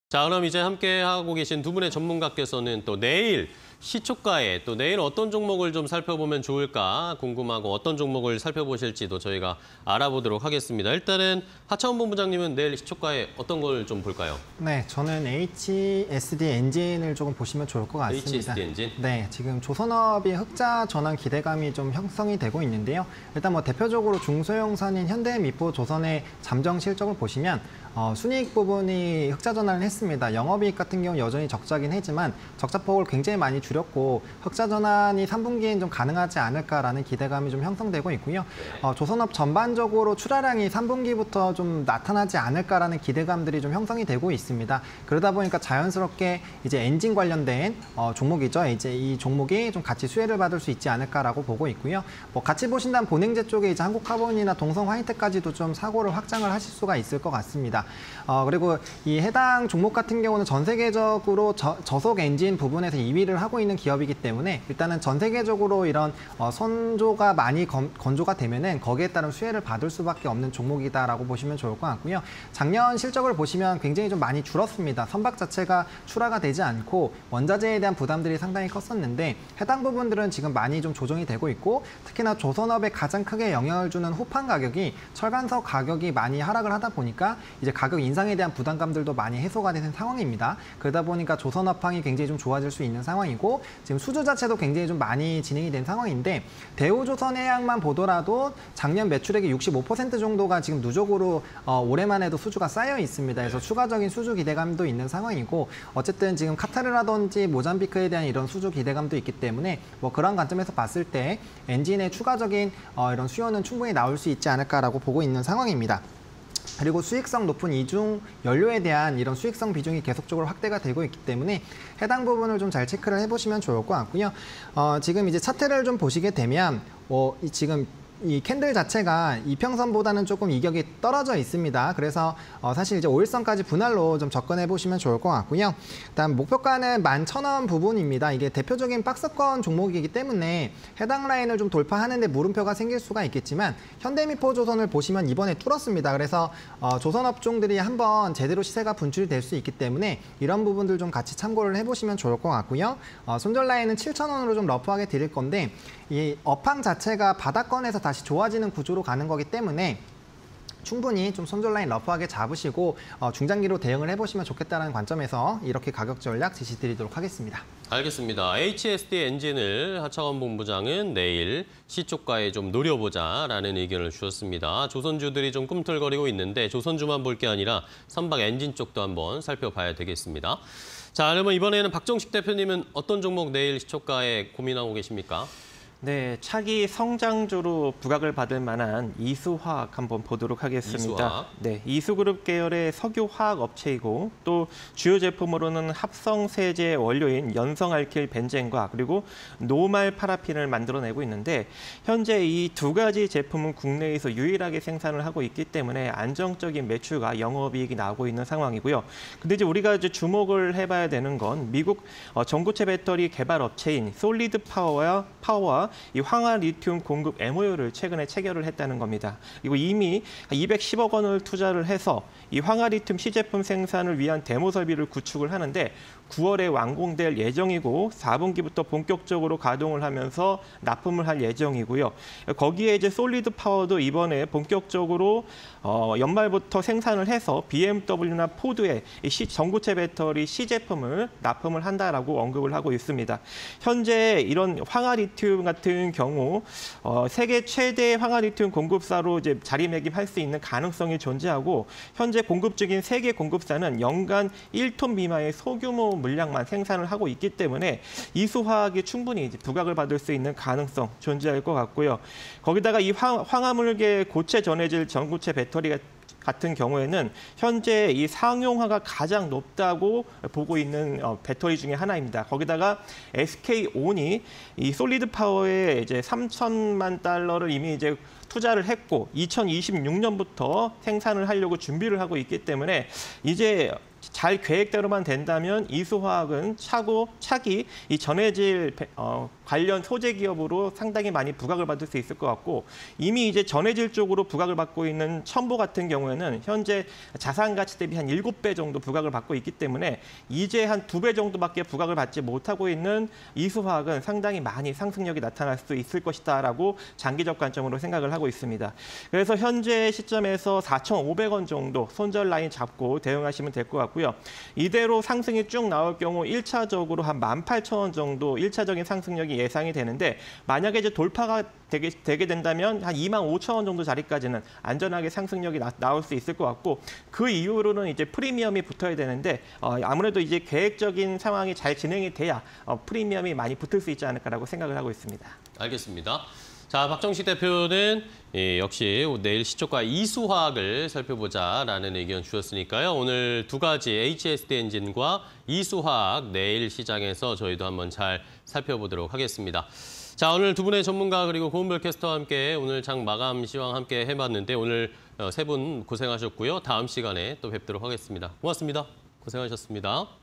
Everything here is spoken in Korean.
자, 그럼 이제 함께 하고 계신 두 분의 전문가께서는 또 내일 시초가에 또 내일 어떤 종목을 좀 살펴보면 좋을까 궁금하고 어떤 종목을 살펴보실지도 저희가 알아보도록 하겠습니다. 일단은 하차원 본부장님은 내일 시초가에 어떤 걸 좀 볼까요? 네, 저는 HSD 엔진을 조금 보시면 좋을 것 같습니다. HSD 엔진? 네, 지금 조선업이 흑자 전환 기대감이 좀 형성이 되고 있는데요. 일단 뭐 대표적으로 중소형사인 현대미포, 조선의 잠정 실적을 보시면 순이익 부분이 흑자 전환을 했습니다. 영업이익 같은 경우 여전히 적자긴 하지만 적자폭을 굉장히 많이 줄였고 흑자 전환이 3분기엔 좀 가능하지 않을까라는 기대감이 좀 형성되고 있고요. 조선업 전반적으로 출하량이 3분기부터 좀 나타나지 않을까라는 기대감들이 좀 형성이 되고 있습니다. 그러다 보니까 자연스럽게 이제 엔진 관련된 종목이죠. 이제 이 종목이 좀 같이 수혜를 받을 수 있지 않을까라고 보고 있고요. 뭐 같이 보신다면 본행제 쪽에 이제 한국카본이나 동성화이트까지도 좀 사고를 확장을 하실 수가 있을 것 같습니다. 그리고 이 해당 종목 같은 경우는 전 세계적으로 저속 엔진 부분에서 2위를 하고 있는 기업이기 때문에 일단은 전 세계적으로 이런 선조가 많이 건조가 되면은 거기에 따른 수혜를 받을 수밖에 없는 종목이다라고 보시면 좋을 것 같고요. 작년 실적을 보시면 굉장히 좀 많이 줄었습니다. 선박 자체가 출하가 되지 않고 원자재에 대한 부담들이 상당히 컸었는데 해당 부분들은 지금 많이 좀 조정이 되고 있고 특히나 조선업에 가장 크게 영향을 주는 후판 가격이 철강석 가격이 많이 하락을 하다 보니까 이제 가격 인상에 대한 부담감들도 많이 해소가 되는 상황입니다. 그러다 보니까 조선업황이 굉장히 좀 좋아질 수 있는 상황이고 지금 수주 자체도 굉장히 좀 많이 진행이 된 상황인데 대우조선해양만 보더라도 작년 매출액의 65% 정도가 지금 누적으로 올해만 해도 수주가 쌓여 있습니다. 그래서 추가적인 수주 기대감도 있는 상황이고 어쨌든 지금 카타르라든지 모잠비크에 대한 이런 수주 기대감도 있기 때문에 뭐 그런 관점에서 봤을 때 엔진의 추가적인 이런 수요는 충분히 나올 수 있지 않을까라고 보고 있는 상황입니다. 그리고 수익성 높은 이중 연료에 대한 이런 수익성 비중이 계속적으로 확대가 되고 있기 때문에 해당 부분을 좀 잘 체크를 해보시면 좋을 것 같고요. 지금 이제 차트를 좀 보시게 되면 지금 이 캔들 자체가 이평선보다는 조금 이격이 떨어져 있습니다. 그래서 사실 이제 5일선까지 분할로 좀 접근해 보시면 좋을 것 같고요. 일단 목표가는 11,000원 부분입니다. 이게 대표적인 박스권 종목이기 때문에 해당 라인을 좀 돌파하는데 물음표가 생길 수가 있겠지만 현대미포 조선을 보시면 이번에 뚫었습니다. 그래서 조선업종들이 한번 제대로 시세가 분출이 될 수 있기 때문에 이런 부분들 좀 같이 참고를 해보시면 좋을 것 같고요. 손절 라인은 7,000원으로 좀 러프하게 드릴 건데 이 업황 자체가 바닥권에서 다시 좋아지는 구조로 가는 거기 때문에 충분히 좀 손절 라인 러프하게 잡으시고 중장기로 대응을 해보시면 좋겠다는 관점에서 이렇게 가격 전략 지시드리도록 하겠습니다. 알겠습니다. HSD 엔진을 하차원 본부장은 내일 시초가에 좀 노려보자라는 의견을 주셨습니다. 조선주들이 좀 꿈틀거리고 있는데 조선주만 볼 게 아니라 선박 엔진 쪽도 한번 살펴봐야 되겠습니다. 자, 그러면 이번에는 박정식 대표님은 어떤 종목 내일 시초가에 고민하고 계십니까? 네, 차기 성장주로 부각을 받을 만한 이수화학 한번 보도록 하겠습니다. 이수화학. 네, 이수그룹 계열의 석유화학 업체이고 또 주요 제품으로는 합성세제 원료인 연성알킬 벤젠과 그리고 노말 파라핀을 만들어내고 있는데 현재 이 두 가지 제품은 국내에서 유일하게 생산을 하고 있기 때문에 안정적인 매출과 영업이익이 나오고 있는 상황이고요. 근데 이제 우리가 이제 주목을 해봐야 되는 건 미국 전고체 배터리 개발 업체인 솔리드 파워와 이 황화 리튬 공급 MOU를 최근에 체결을 했다는 겁니다. 그리고 이미 210억 원을 투자를 해서 이 황화 리튬 시제품 생산을 위한 데모 설비를 구축을 하는데 9월에 완공될 예정이고 4분기부터 본격적으로 가동을 하면서 납품을 할 예정이고요. 거기에 이제 솔리드 파워도 이번에 본격적으로 연말부터 생산을 해서 BMW나 포드의 이 전고체 배터리 시제품을 납품을 한다라고 언급을 하고 있습니다. 현재 이런 황화 리튬 같은 경우 세계 최대 황화 리튬 공급사로 이제 자리매김할 수 있는 가능성이 존재하고 현재 공급 중인 세계 공급사는 연간 1톤 미만의 소규모 물량만 생산을 하고 있기 때문에 이수화학이 충분히 이제 부각을 받을 수 있는 가능성 존재할 것 같고요. 거기다가 이 황화물계 고체 전해질 전고체 배터리 같은 경우에는 현재 이 상용화가 가장 높다고 보고 있는 배터리 중에 하나입니다. 거기다가 SK온이 이 솔리드 파워에 이제 3천만 달러를 이미 이제 투자를 했고 2026년부터 생산을 하려고 준비를 하고 있기 때문에 이제 잘 계획대로만 된다면 이수화학은 차기 이 전해질 관련 소재 기업으로 상당히 많이 부각을 받을 수 있을 것 같고, 이미 이제 전해질 쪽으로 부각을 받고 있는 첨보 같은 경우에는 현재 자산 가치 대비 한 7배 정도 부각을 받고 있기 때문에 이제 한 2배 정도밖에 부각을 받지 못하고 있는 이수화학은 상당히 많이 상승력이 나타날 수 있을 것이다라고 장기적 관점으로 생각을 하고 있습니다. 그래서 현재 시점에서 4,500원 정도 손절 라인 잡고 대응하시면 될 것 같고요. 이대로 상승이 쭉 나올 경우 1차적으로 한 18,000원 정도 1차적인 상승력이 예상이 되는데, 만약에 이제 돌파가 되게 된다면 한 25,000원 정도 자리까지는 안전하게 상승력이 나올 수 있을 것 같고, 그 이후로는 이제 프리미엄이 붙어야 되는데 아무래도 이제 계획적인 상황이 잘 진행이 돼야 프리미엄이 많이 붙을 수 있지 않을까라고 생각을 하고 있습니다. 알겠습니다. 자, 박정식 대표는 역시 내일 시초가 이수화학을 살펴보자라는 의견 주셨으니까요. 오늘 두 가지 HSD 엔진과 이수화학 내일 시장에서 저희도 한번 잘 살펴보도록 하겠습니다. 자, 오늘 두 분의 전문가 그리고 고은별 캐스터와 함께 오늘 장 마감 시황 함께 해봤는데 오늘 세 분 고생하셨고요. 다음 시간에 또 뵙도록 하겠습니다. 고맙습니다. 고생하셨습니다.